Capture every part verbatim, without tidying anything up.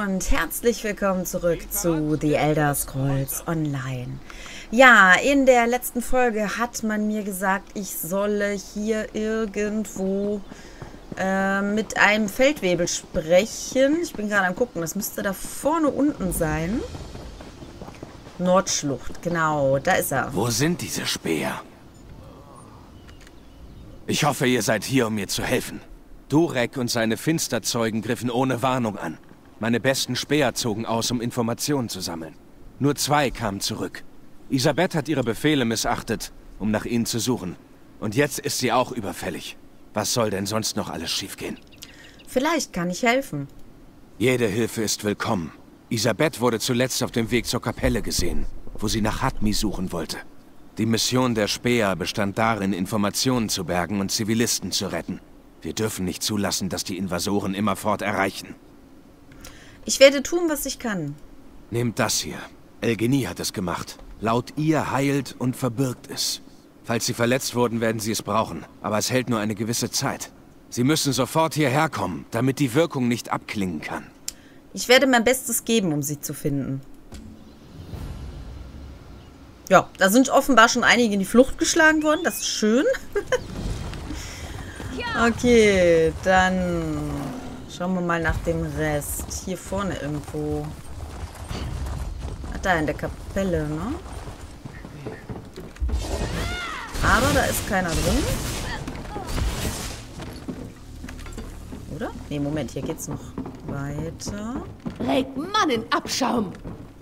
und herzlich willkommen zurück zu The Elder Scrolls Online. Ja, in der letzten Folge hat man mir gesagt, ich solle hier irgendwo äh, mit einem Feldwebel sprechen. Ich bin gerade am gucken, das müsste da vorne unten sein. Nordschlucht, genau, da ist er. Wo sind diese Späher? Ich hoffe, ihr seid hier, um mir zu helfen. Durek und seine Finsterzeugen griffen ohne Warnung an. Meine besten Späher zogen aus, um Informationen zu sammeln. Nur zwei kamen zurück. Isabeth hat ihre Befehle missachtet, um nach ihnen zu suchen. Und jetzt ist sie auch überfällig. Was soll denn sonst noch alles schiefgehen? Vielleicht kann ich helfen. Jede Hilfe ist willkommen. Isabeth wurde zuletzt auf dem Weg zur Kapelle gesehen, wo sie nach Hatmi suchen wollte. Die Mission der Späher bestand darin, Informationen zu bergen und Zivilisten zu retten. Wir dürfen nicht zulassen, dass die Invasoren immerfort erreichen. Ich werde tun, was ich kann. Nehmt das hier. Elgeni hat es gemacht. Laut ihr heilt und verbirgt es. Falls sie verletzt wurden, werden sie es brauchen. Aber es hält nur eine gewisse Zeit. Sie müssen sofort hierher kommen, damit die Wirkung nicht abklingen kann. Ich werde mein Bestes geben, um sie zu finden. Ja, da sind offenbar schon einige in die Flucht geschlagen worden. Das ist schön. Okay, dann schauen wir mal nach dem Rest. Hier vorne irgendwo. Ah, da in der Kapelle, ne? Aber da ist keiner drin. Oder? Ne, Moment, hier geht's noch weiter. Reckmannen-Abschaum!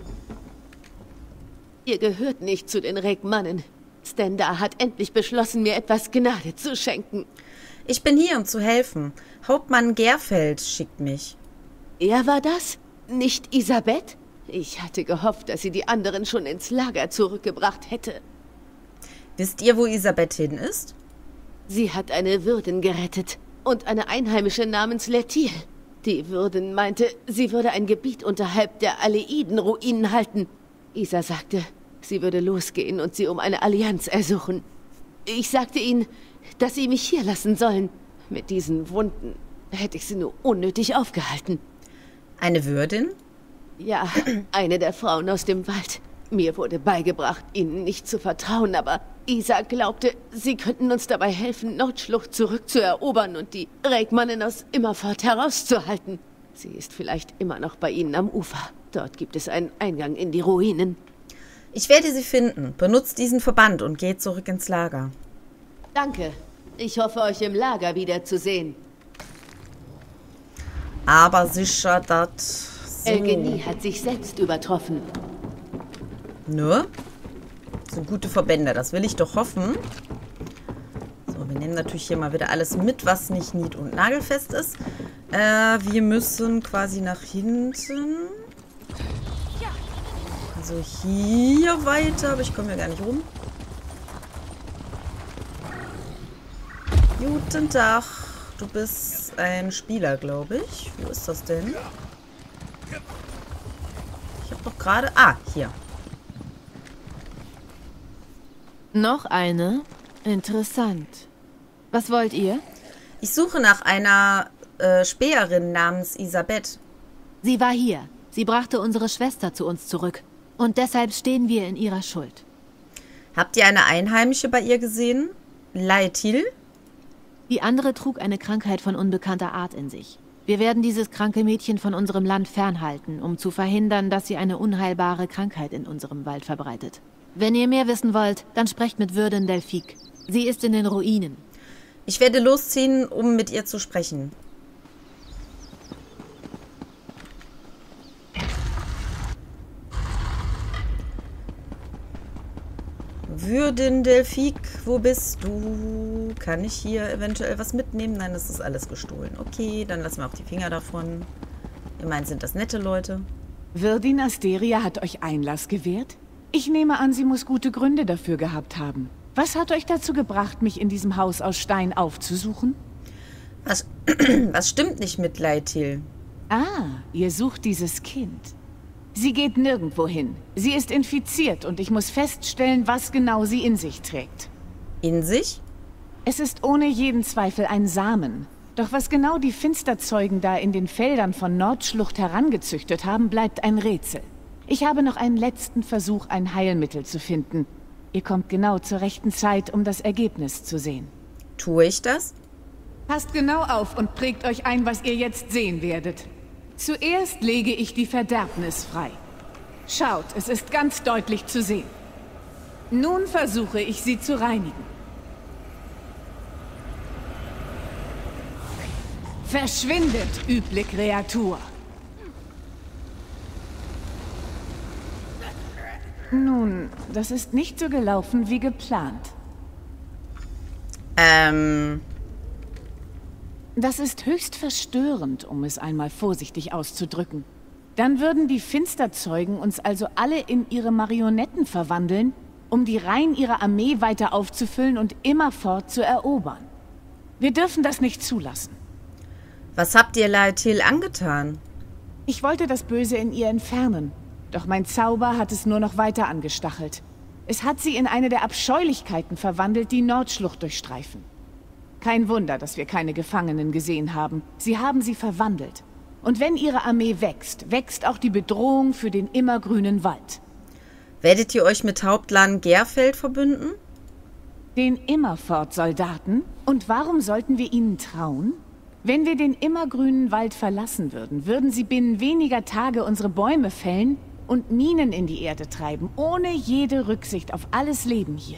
Ihr gehört nicht zu den Reckmannen. Stenda hat endlich beschlossen, mir etwas Gnade zu schenken. Ich bin hier, um zu helfen. Hauptmann Gerfeld schickt mich. Er war das? Nicht Isabeth? Ich hatte gehofft, dass sie die anderen schon ins Lager zurückgebracht hätte. Wisst ihr, wo Isabeth hin ist? Sie hat eine Würdin gerettet und eine Einheimische namens Lettil. Die Würdin meinte, sie würde ein Gebiet unterhalb der Aleiden-Ruinen halten. Isa sagte, sie würde losgehen und sie um eine Allianz ersuchen. Ich sagte ihnen, dass sie mich hier lassen sollen. Mit diesen Wunden hätte ich sie nur unnötig aufgehalten. Eine Würdin? Ja, eine der Frauen aus dem Wald. Mir wurde beigebracht, ihnen nicht zu vertrauen, aber Isa glaubte, sie könnten uns dabei helfen, Nordschlucht zurückzuerobern und die Reckmannen aus Immerfort herauszuhalten. Sie ist vielleicht immer noch bei ihnen am Ufer. Dort gibt es einen Eingang in die Ruinen. Ich werde sie finden. Benutzt diesen Verband und geht zurück ins Lager. Danke. Ich hoffe, euch im Lager wiederzusehen. Aber sicher, das... So. Elgeni hat sich selbst übertroffen. Ne? Das sind gute Verbände, das will ich doch hoffen. So, wir nehmen natürlich hier mal wieder alles mit, was nicht nied- und nagelfest ist. Äh, wir müssen quasi nach hinten. Also hier weiter, aber ich komme ja gar nicht rum. Guten Tag. Du bist ein Spieler, glaube ich. Wo ist das denn? Ich habe doch gerade... Ah, hier. Noch eine? Interessant. Was wollt ihr? Ich suche nach einer äh, Späherin namens Isabeth. Sie war hier. Sie brachte unsere Schwester zu uns zurück. Und deshalb stehen wir in ihrer Schuld. Habt ihr eine Einheimische bei ihr gesehen? Lettil? Die andere trug eine Krankheit von unbekannter Art in sich. Wir werden dieses kranke Mädchen von unserem Land fernhalten, um zu verhindern, dass sie eine unheilbare Krankheit in unserem Wald verbreitet. Wenn ihr mehr wissen wollt, dann sprecht mit Würdin Delphik. Sie ist in den Ruinen. Ich werde losziehen, um mit ihr zu sprechen. Würdin Delphik, wo bist du? Kann ich hier eventuell was mitnehmen? Nein, das ist alles gestohlen. Okay, dann lassen wir auch die Finger davon. Immerhin sind das nette Leute. Würdin Asteria hat euch Einlass gewährt? Ich nehme an, sie muss gute Gründe dafür gehabt haben. Was hat euch dazu gebracht, mich in diesem Haus aus Stein aufzusuchen? Was, was stimmt nicht mit Lettil? Ah, ihr sucht dieses Kind. Sie geht nirgendwo hin. Sie ist infiziert und ich muss feststellen, was genau sie in sich trägt. In sich? Es ist ohne jeden Zweifel ein Samen. Doch was genau die Finsterzeugen da in den Feldern von Nordschlucht herangezüchtet haben, bleibt ein Rätsel. Ich habe noch einen letzten Versuch, ein Heilmittel zu finden. Ihr kommt genau zur rechten Zeit, um das Ergebnis zu sehen. Tue ich das? Passt genau auf und prägt euch ein, was ihr jetzt sehen werdet. Zuerst lege ich die Verderbnis frei. Schaut, es ist ganz deutlich zu sehen. Nun versuche ich, sie zu reinigen. Verschwindet, üble Kreatur! Nun, das ist nicht so gelaufen wie geplant. Ähm... Das ist höchst verstörend, um es einmal vorsichtig auszudrücken. Dann würden die Finsterzeugen uns also alle in ihre Marionetten verwandeln, um die Reihen ihrer Armee weiter aufzufüllen und immerfort zu erobern. Wir dürfen das nicht zulassen. Was habt ihr Laetil angetan? Ich wollte das Böse in ihr entfernen, doch mein Zauber hat es nur noch weiter angestachelt. Es hat sie in eine der Abscheulichkeiten verwandelt, die Nordschlucht durchstreifen. Kein Wunder, dass wir keine Gefangenen gesehen haben. Sie haben sie verwandelt. Und wenn ihre Armee wächst, wächst auch die Bedrohung für den immergrünen Wald. Werdet ihr euch mit Hauptland Gerfeld verbünden? Den Immerfort-Soldaten? Und warum sollten wir ihnen trauen? Wenn wir den immergrünen Wald verlassen würden, würden sie binnen weniger Tage unsere Bäume fällen und Minen in die Erde treiben, ohne jede Rücksicht auf alles Leben hier.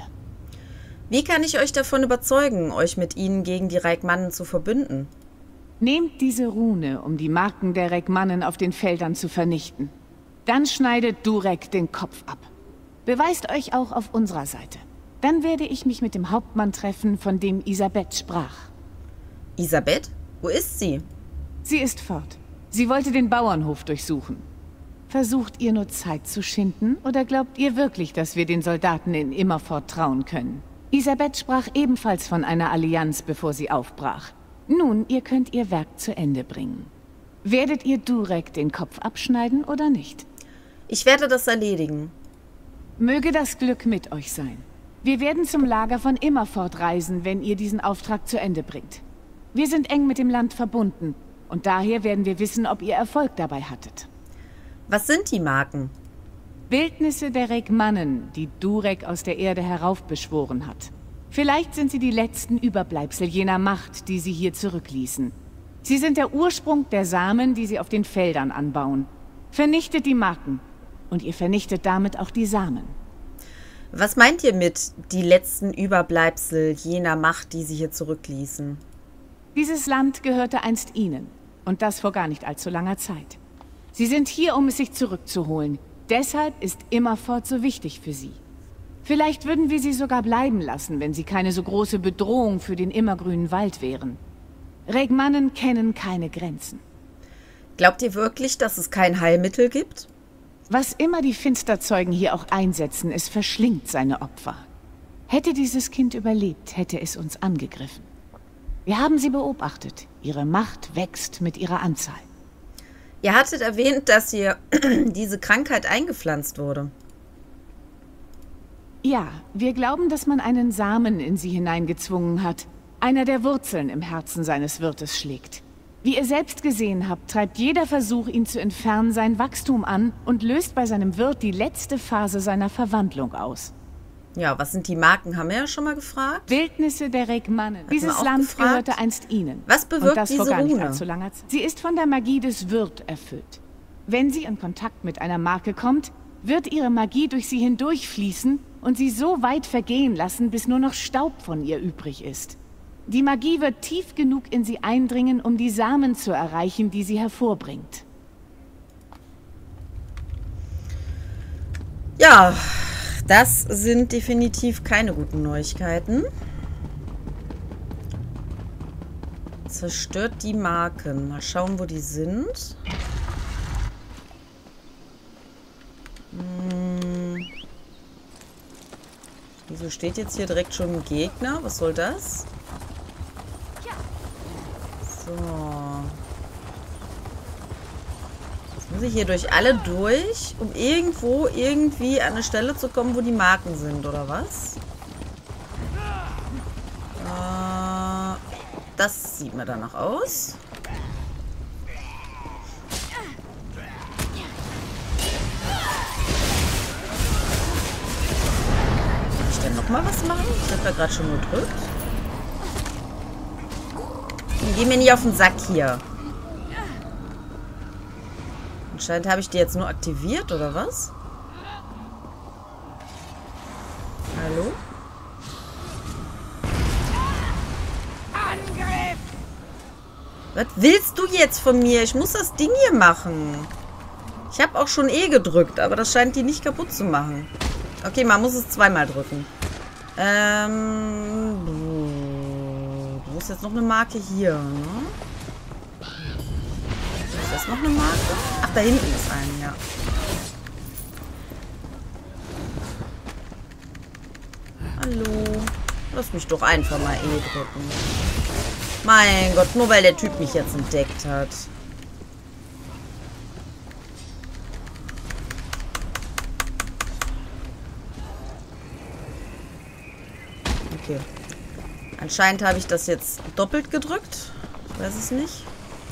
Wie kann ich euch davon überzeugen, euch mit ihnen gegen die Reikmannen zu verbünden? Nehmt diese Rune, um die Marken der Reikmannen auf den Feldern zu vernichten. Dann schneidet Durek den Kopf ab. Beweist euch auch auf unserer Seite. Dann werde ich mich mit dem Hauptmann treffen, von dem Isabeth sprach. Isabeth? Wo ist sie? Sie ist fort. Sie wollte den Bauernhof durchsuchen. Versucht ihr nur Zeit zu schinden, oder glaubt ihr wirklich, dass wir den Soldaten in Immerfort trauen können? Isabeth sprach ebenfalls von einer Allianz, bevor sie aufbrach. Nun, ihr könnt ihr Werk zu Ende bringen. Werdet ihr Durek den Kopf abschneiden oder nicht? Ich werde das erledigen. Möge das Glück mit euch sein. Wir werden zum Lager von Immerfort reisen, wenn ihr diesen Auftrag zu Ende bringt. Wir sind eng mit dem Land verbunden und daher werden wir wissen, ob ihr Erfolg dabei hattet. Was sind die Marken? Bildnisse der Reikmannen, die Durek aus der Erde heraufbeschworen hat. Vielleicht sind sie die letzten Überbleibsel jener Macht, die sie hier zurückließen. Sie sind der Ursprung der Samen, die sie auf den Feldern anbauen. Vernichtet die Marken und ihr vernichtet damit auch die Samen. Was meint ihr mit die letzten Überbleibsel jener Macht, die sie hier zurückließen? Dieses Land gehörte einst ihnen und das vor gar nicht allzu langer Zeit. Sie sind hier, um es sich zurückzuholen. Deshalb ist Immerfort so wichtig für sie. Vielleicht würden wir sie sogar bleiben lassen, wenn sie keine so große Bedrohung für den immergrünen Wald wären. Reikmannen kennen keine Grenzen. Glaubt ihr wirklich, dass es kein Heilmittel gibt? Was immer die Finsterzeugen hier auch einsetzen, es verschlingt seine Opfer. Hätte dieses Kind überlebt, hätte es uns angegriffen. Wir haben sie beobachtet. Ihre Macht wächst mit ihrer Anzahl. Ihr hattet erwähnt, dass ihr diese Krankheit eingepflanzt wurde. Ja, wir glauben, dass man einen Samen in sie hineingezwungen hat. Einer der Wurzeln im Herzen seines Wirtes schlägt. Wie ihr selbst gesehen habt, treibt jeder Versuch, ihn zu entfernen, sein Wachstum an und löst bei seinem Wirt die letzte Phase seiner Verwandlung aus. Ja, was sind die Marken, haben wir ja schon mal gefragt. Bildnisse der Reikmannen. Dieses Land gefragt? gehörte einst ihnen. Was bewirkt und das diese vor gar nicht Rune? allzu langer Zeit. Sie ist von der Magie des Wirt erfüllt. Wenn sie in Kontakt mit einer Marke kommt, wird ihre Magie durch sie hindurchfließen und sie so weit vergehen lassen, bis nur noch Staub von ihr übrig ist. Die Magie wird tief genug in sie eindringen, um die Samen zu erreichen, die sie hervorbringt. Ja, das sind definitiv keine guten Neuigkeiten. Zerstört die Marken. Mal schauen, wo die sind. Hm. Wieso steht jetzt hier direkt schon ein Gegner? Was soll das? So. Jetzt muss ich hier durch alle durch, um irgendwo irgendwie an eine Stelle zu kommen, wo die Marken sind, oder was? Äh, das sieht mir danach aus. Kann ich denn nochmal was machen? Ich habe ja gerade schon gedrückt. Geh mir nicht auf den Sack hier. Anscheinend habe ich die jetzt nur aktiviert, oder was? Hallo? Angriff! Was willst du jetzt von mir? Ich muss das Ding hier machen. Ich habe auch schon E gedrückt, aber das scheint die nicht kaputt zu machen. Okay, man muss es zweimal drücken. Ähm... Du hast jetzt noch eine Marke hier, ne? Ist das noch eine Marke? Ach, da hinten ist eine, ja. Hallo. Lass mich doch einfach mal E drücken. Mein Gott, nur weil der Typ mich jetzt entdeckt hat. Okay. Anscheinend habe ich das jetzt doppelt gedrückt. Ich weiß es nicht.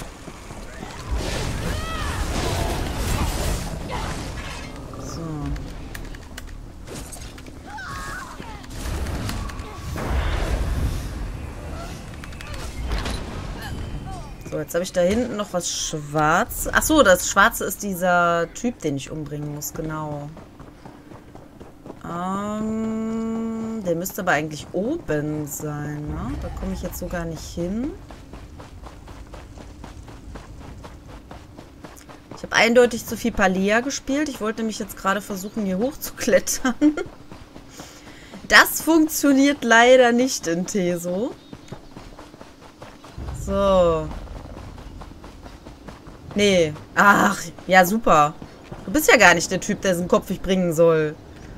So. So, jetzt habe ich da hinten noch was Schwarzes. Ach so, das Schwarze ist dieser Typ, den ich umbringen muss, genau. Ähm, der müsste aber eigentlich oben sein, ne? Da komme ich jetzt so gar nicht hin. Ich habe eindeutig zu viel Palea gespielt. Ich wollte nämlich jetzt gerade versuchen, hier hochzuklettern. Das funktioniert leider nicht in Teso. So. Nee. Ach, ja super. Du bist ja gar nicht der Typ, der den Kopf ich bringen soll.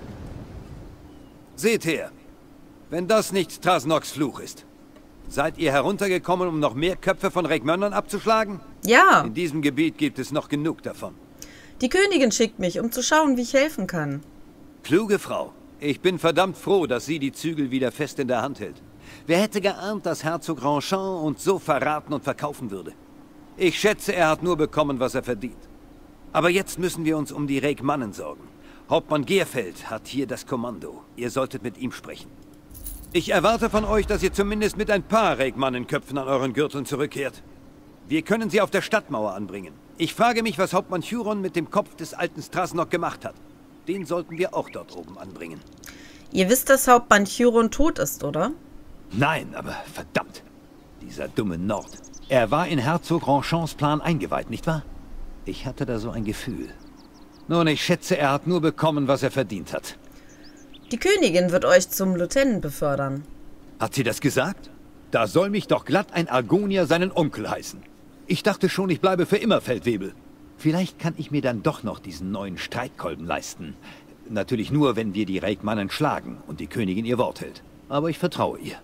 Seht her, wenn das nicht Trasnoks Fluch ist. Seid ihr heruntergekommen, um noch mehr Köpfe von Reckmönnern abzuschlagen? Ja. In diesem Gebiet gibt es noch genug davon. Die Königin schickt mich, um zu schauen, wie ich helfen kann. Kluge Frau. Ich bin verdammt froh, dass sie die Zügel wieder fest in der Hand hält. Wer hätte geahnt, dass Herzog Ranchamp uns so verraten und verkaufen würde? Ich schätze, er hat nur bekommen, was er verdient. Aber jetzt müssen wir uns um die Reckmannen sorgen. Hauptmann Gerfeld hat hier das Kommando. Ihr solltet mit ihm sprechen. Ich erwarte von euch, dass ihr zumindest mit ein paar Reckmannenköpfen an euren Gürteln zurückkehrt. Wir können sie auf der Stadtmauer anbringen. Ich frage mich, was Hauptmann Huron mit dem Kopf des alten Strasnok gemacht hat. Den sollten wir auch dort oben anbringen. Ihr wisst, dass Hauptmann Huron tot ist, oder? Nein, aber verdammt. Dieser dumme Nord. Er war in Herzog Ranchamps Plan eingeweiht, nicht wahr? Ich hatte da so ein Gefühl. Nun, ich schätze, er hat nur bekommen, was er verdient hat. Die Königin wird euch zum Lieutenant befördern. Hat sie das gesagt? Da soll mich doch glatt ein Argonier seinen Onkel heißen. Ich dachte schon, ich bleibe für immer Feldwebel. Vielleicht kann ich mir dann doch noch diesen neuen Streitkolben leisten. Natürlich nur, wenn wir die Reckmannen schlagen und die Königin ihr Wort hält. Aber ich vertraue ihr.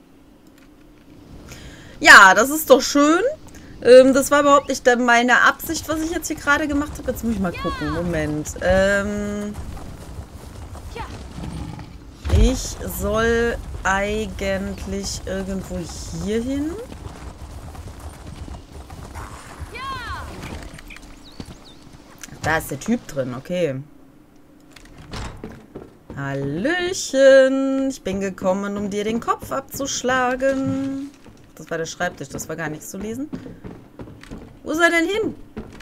Ja, das ist doch schön. Ähm, das war überhaupt nicht meine Absicht, was ich jetzt hier gerade gemacht habe. Jetzt muss ich mal gucken. Moment. Ähm, ich soll eigentlich irgendwo hier hin. Da ist der Typ drin, okay. Hallöchen. Ich bin gekommen, um dir den Kopf abzuschlagen. Das war der Schreibtisch, das war gar nichts zu lesen. Wo ist er denn hin?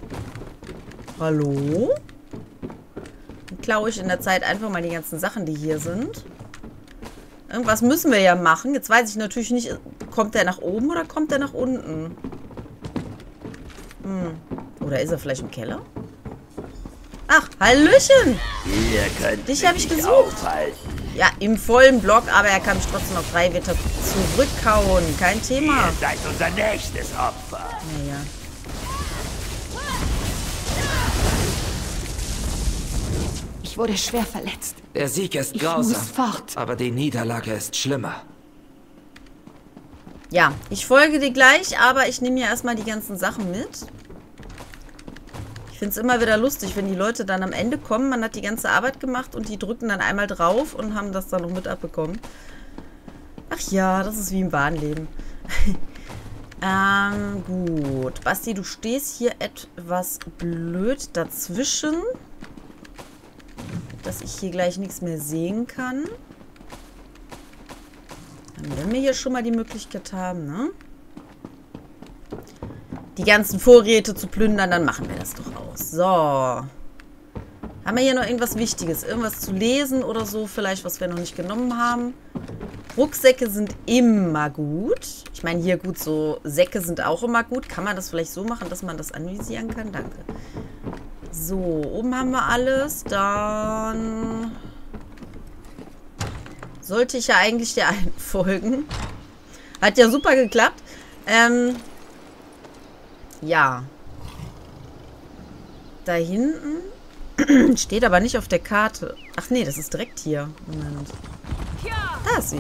Hallo? Dann klaue ich in der Zeit einfach mal die ganzen Sachen, die hier sind. Irgendwas müssen wir ja machen. Jetzt weiß ich natürlich nicht, kommt der nach oben oder kommt der nach unten? Hm. Oder ist er vielleicht im Keller? Ach, Hallöchen! Ihr könnt Dich habe ich gesucht. aufhalten. Ja, im vollen Block, aber er kann mich trotzdem noch drei Meter zurückhauen. Kein Thema. Ihr seid unser nächstes Opfer. Naja. Ich wurde schwer verletzt. Der Sieg ist Ich grausam, muss fort. aber die Niederlage ist schlimmer. Ja, ich folge dir gleich, aber ich nehme ja erstmal die ganzen Sachen mit. Ich finde es immer wieder lustig, wenn die Leute dann am Ende kommen, man hat die ganze Arbeit gemacht und die drücken dann einmal drauf und haben das dann noch mit abbekommen. Ach ja, das ist wie im wahren Leben. Ähm, gut. Basti, du stehst hier etwas blöd dazwischen. Dass ich hier gleich nichts mehr sehen kann. Dann werden wir hier schon mal die Möglichkeit haben, ne? Die ganzen Vorräte zu plündern, dann machen wir das doch aus. So. Haben wir hier noch irgendwas Wichtiges? Irgendwas zu lesen oder so? Vielleicht, was wir noch nicht genommen haben? Rucksäcke sind immer gut. Ich meine, hier gut, so Säcke sind auch immer gut. Kann man das vielleicht so machen, dass man das anvisieren kann? Danke. So, oben haben wir alles. Dann sollte ich ja eigentlich der einen folgen. Hat ja super geklappt. Ähm, ja. Da hinten steht aber nicht auf der Karte. Ach nee, das ist direkt hier. Moment. Da ist sie.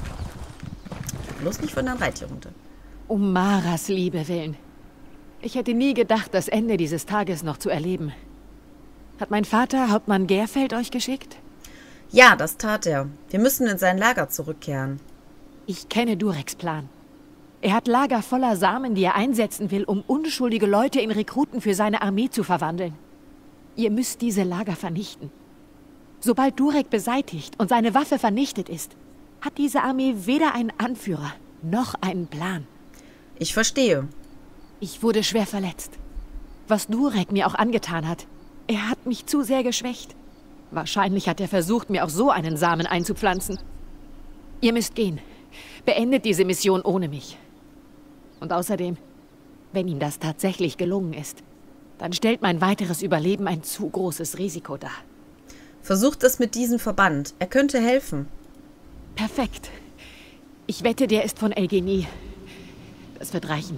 Bloß nicht von der Reittier runter. Um Maras Liebe willen. Ich hätte nie gedacht, das Ende dieses Tages noch zu erleben. Hat mein Vater, Hauptmann Gerfeld, euch geschickt? Ja, das tat er. Wir müssen in sein Lager zurückkehren. Ich kenne Dureks Plan. Er hat Lager voller Samen, die er einsetzen will, um unschuldige Leute in Rekruten für seine Armee zu verwandeln. Ihr müsst diese Lager vernichten. Sobald Durek beseitigt und seine Waffe vernichtet ist, hat diese Armee weder einen Anführer noch einen Plan. Ich verstehe. Ich wurde schwer verletzt. Was Durek mir auch angetan hat, er hat mich zu sehr geschwächt. Wahrscheinlich hat er versucht, mir auch so einen Samen einzupflanzen. Ihr müsst gehen. Beendet diese Mission ohne mich. Und außerdem, wenn ihm das tatsächlich gelungen ist, dann stellt mein weiteres Überleben ein zu großes Risiko dar. Versucht es mit diesem Verband. Er könnte helfen. Perfekt. Ich wette, der ist von Elgeni. Das wird reichen.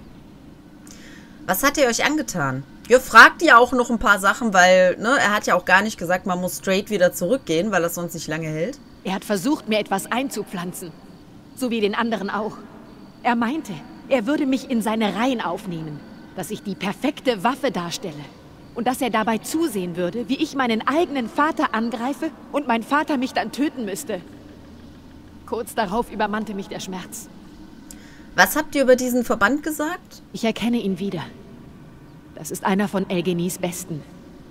Was hat er euch angetan? Ihr fragt ja auch noch ein paar Sachen, weil, ne, er hat ja auch gar nicht gesagt, man muss straight wieder zurückgehen, weil das sonst nicht lange hält. Er hat versucht, mir etwas einzupflanzen. So wie den anderen auch. Er meinte, er würde mich in seine Reihen aufnehmen, dass ich die perfekte Waffe darstelle. Und dass er dabei zusehen würde, wie ich meinen eigenen Vater angreife und mein Vater mich dann töten müsste. Kurz darauf übermannte mich der Schmerz. Was habt ihr über diesen Verband gesagt? Ich erkenne ihn wieder. Das ist einer von Elgenis Besten.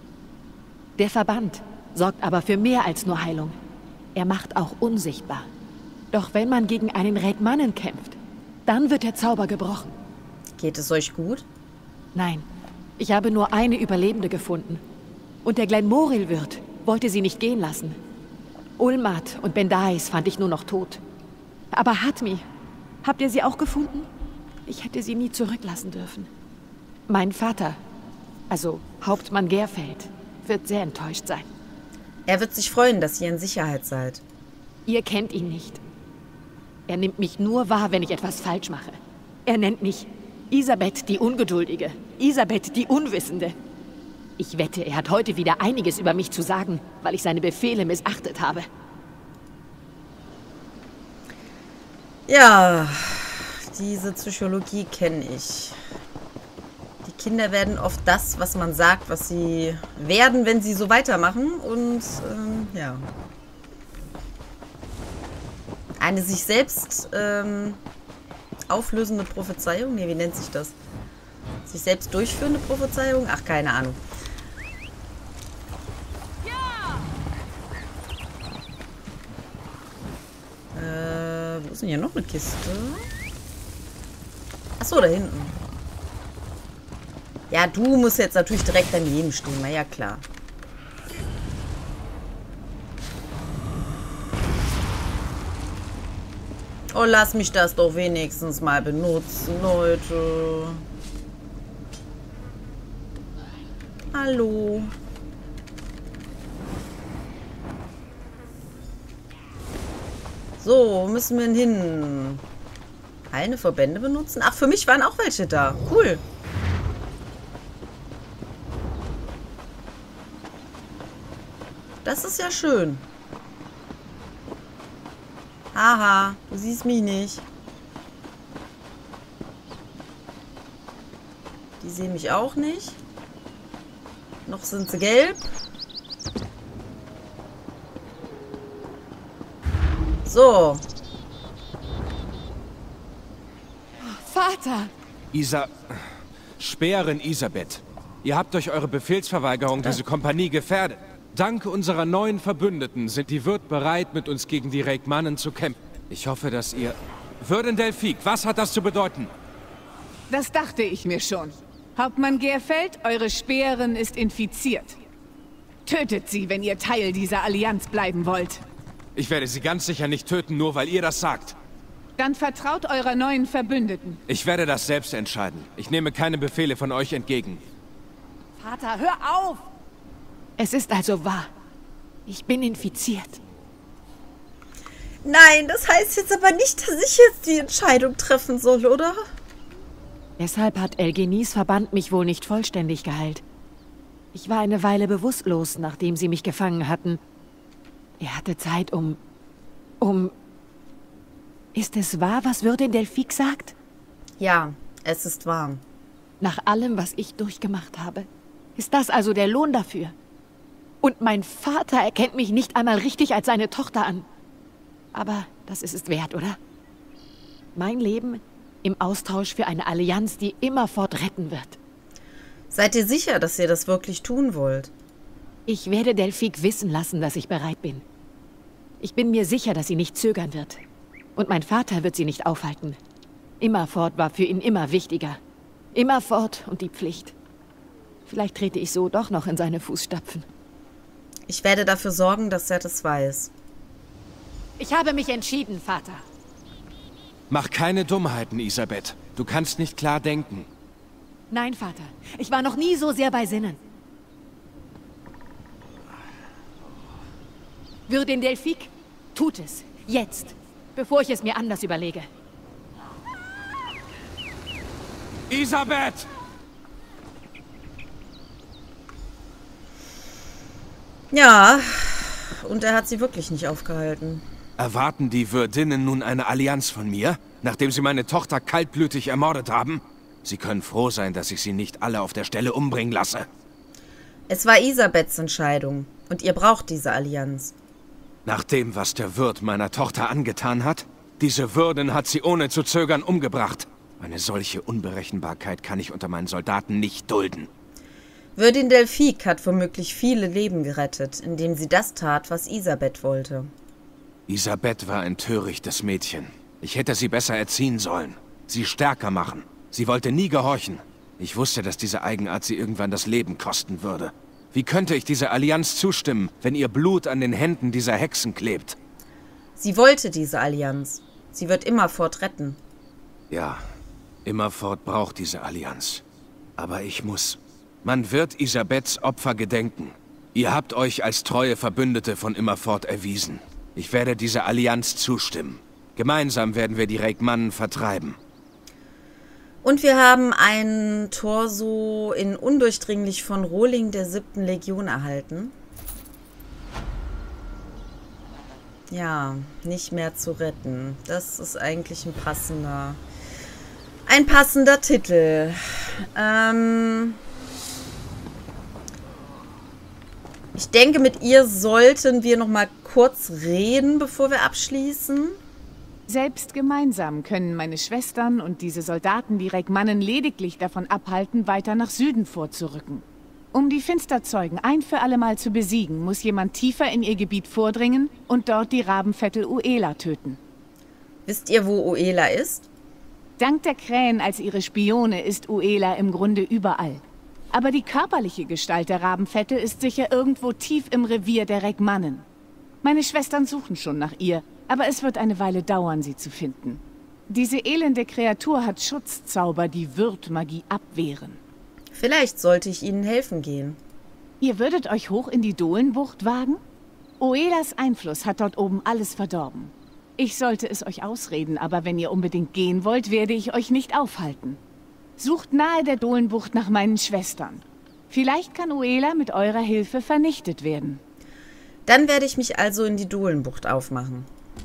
Der Verband sorgt aber für mehr als nur Heilung. Er macht auch unsichtbar. Doch wenn man gegen einen Rädmannen kämpft, dann wird der Zauber gebrochen. Geht es euch gut? Nein, ich habe nur eine Überlebende gefunden. Und der Glenmoril-Wirt wollte sie nicht gehen lassen. Ulmat und Bendais fand ich nur noch tot. Aber Hatmi, habt ihr sie auch gefunden? Ich hätte sie nie zurücklassen dürfen. Mein Vater, also Hauptmann Gerfeld, wird sehr enttäuscht sein. Er wird sich freuen, dass ihr in Sicherheit seid. Ihr kennt ihn nicht. Er nimmt mich nur wahr, wenn ich etwas falsch mache. Er nennt mich Isabeth die Ungeduldige, Isabeth die Unwissende. Ich wette, er hat heute wieder einiges über mich zu sagen, weil ich seine Befehle missachtet habe. Ja, diese Psychologie kenne ich. Die Kinder werden oft das, was man sagt, was sie werden, wenn sie so weitermachen. Und ähm, ja. Eine sich selbst ähm, auflösende Prophezeiung? Nee, wie nennt sich das? Sich selbst durchführende Prophezeiung? Ach, keine Ahnung. Äh, wo ist denn hier noch eine Kiste? Achso, da hinten. Ja, du musst jetzt natürlich direkt daneben stehen. Na ja, klar. Oh, lass mich das doch wenigstens mal benutzen, Leute. Hallo. So, wo müssen wir denn hin? Heilende Verbände benutzen? Ach, für mich waren auch welche da. Cool. Das ist ja schön. Haha, du siehst mich nicht. Die sehen mich auch nicht. Noch sind sie gelb. So. Vater! Isa... Speerin Isabeth. Ihr habt durch eure Befehlsverweigerung diese Kompanie gefährdet. Dank unserer neuen Verbündeten sind die Würd bereit, mit uns gegen die Reikmannen zu kämpfen. Ich hoffe, dass ihr... Würden Delphik, was hat das zu bedeuten? Das dachte ich mir schon. Hauptmann Gerfeld, eure Speerin ist infiziert. Tötet sie, wenn ihr Teil dieser Allianz bleiben wollt. Ich werde sie ganz sicher nicht töten, nur weil ihr das sagt. Dann vertraut eurer neuen Verbündeten. Ich werde das selbst entscheiden. Ich nehme keine Befehle von euch entgegen. Vater, hör auf! Es ist also wahr. Ich bin infiziert. Nein, das heißt jetzt aber nicht, dass ich jetzt die Entscheidung treffen soll, oder? Deshalb hat Elgenis Verband mich wohl nicht vollständig geheilt. Ich war eine Weile bewusstlos, nachdem sie mich gefangen hatten. Er hatte Zeit, um... um... Ist es wahr, was Würdin Delphik sagt? Ja, es ist wahr. Nach allem, was ich durchgemacht habe. Ist das also der Lohn dafür? Und mein Vater erkennt mich nicht einmal richtig als seine Tochter an. Aber das ist es wert, oder? Mein Leben im Austausch für eine Allianz, die immerfort retten wird. Seid ihr sicher, dass ihr das wirklich tun wollt? Ich werde Delphik wissen lassen, dass ich bereit bin. Ich bin mir sicher, dass sie nicht zögern wird. Und mein Vater wird sie nicht aufhalten. Immerfort war für ihn immer wichtiger. Immerfort und die Pflicht. Vielleicht trete ich so doch noch in seine Fußstapfen. Ich werde dafür sorgen, dass er das weiß. Ich habe mich entschieden, Vater. Mach keine Dummheiten, Isabeth. Du kannst nicht klar denken. Nein, Vater. Ich war noch nie so sehr bei Sinnen. Würdin Delphik, tut es. Jetzt. Bevor ich es mir anders überlege. Isabeth! Ja, und er hat sie wirklich nicht aufgehalten. Erwarten die Würdinnen nun eine Allianz von mir, nachdem sie meine Tochter kaltblütig ermordet haben? Sie können froh sein, dass ich sie nicht alle auf der Stelle umbringen lasse. Es war Isabeths Entscheidung und ihr braucht diese Allianz. Nach dem, was der Wirt meiner Tochter angetan hat? Diese Würdin hat sie ohne zu zögern umgebracht. Eine solche Unberechenbarkeit kann ich unter meinen Soldaten nicht dulden. Würdin Delphik hat womöglich viele Leben gerettet, indem sie das tat, was Isabeth wollte. Isabeth war ein törichtes Mädchen. Ich hätte sie besser erziehen sollen. Sie stärker machen. Sie wollte nie gehorchen. Ich wusste, dass diese Eigenart sie irgendwann das Leben kosten würde. Wie könnte ich dieser Allianz zustimmen, wenn ihr Blut an den Händen dieser Hexen klebt? Sie wollte diese Allianz. Sie wird immerfort retten. Ja, immerfort braucht diese Allianz. Aber ich muss... Man wird Isabeths Opfer gedenken. Ihr habt euch als treue Verbündete von immerfort erwiesen. Ich werde dieser Allianz zustimmen. Gemeinsam werden wir die Reikmannen vertreiben. Und wir haben ein Torso in undurchdringlich von Rohling der siebten Legion erhalten. Ja, nicht mehr zu retten. Das ist eigentlich ein passender, ein passender Titel. Ähm... Ich denke, mit ihr sollten wir noch mal kurz reden, bevor wir abschließen. Selbst gemeinsam können meine Schwestern und diese Soldaten die Reikmannen lediglich davon abhalten, weiter nach Süden vorzurücken. Um die Finsterzeugen ein für allemal zu besiegen, muss jemand tiefer in ihr Gebiet vordringen und dort die Rabenvettel Uela töten. Wisst ihr, wo Uela ist? Dank der Krähen als ihre Spione ist Uela im Grunde überall. Aber die körperliche Gestalt der Rabenvettel ist sicher irgendwo tief im Revier der Reikmannen. Meine Schwestern suchen schon nach ihr, aber es wird eine Weile dauern, sie zu finden. Diese elende Kreatur hat Schutzzauber, die Würdmagie abwehren. Vielleicht sollte ich ihnen helfen gehen. Ihr würdet euch hoch in die Dohlenbucht wagen? Uelas Einfluss hat dort oben alles verdorben. Ich sollte es euch ausreden, aber wenn ihr unbedingt gehen wollt, werde ich euch nicht aufhalten. Sucht nahe der Dohlenbucht nach meinen Schwestern. Vielleicht kann Uela mit eurer Hilfe vernichtet werden. Dann werde ich mich also in die Dohlenbucht aufmachen.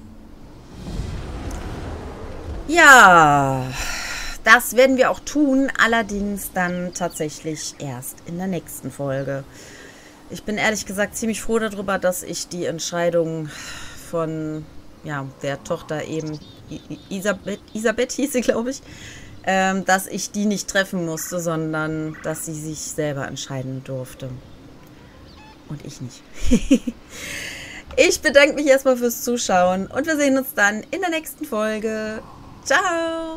Ja, das werden wir auch tun, allerdings dann tatsächlich erst in der nächsten Folge. Ich bin ehrlich gesagt ziemlich froh darüber, dass ich die Entscheidung von ja, der Tochter eben, Isabeth, Isabeth hieß sie, glaube ich, ähm, dass ich die nicht treffen musste, sondern dass sie sich selber entscheiden durfte. Und ich nicht. Ich bedanke mich erstmal fürs Zuschauen und wir sehen uns dann in der nächsten Folge. Ciao!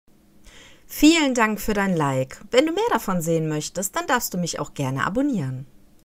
Vielen Dank für dein Like. Wenn du mehr davon sehen möchtest, dann darfst du mich auch gerne abonnieren.